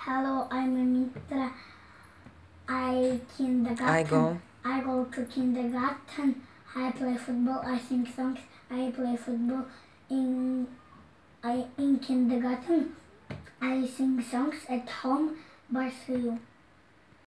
Hello, I'm Mitra. I go to kindergarten. I play football. I sing songs. I play football in in kindergarten. I sing songs at home. Bye, see you.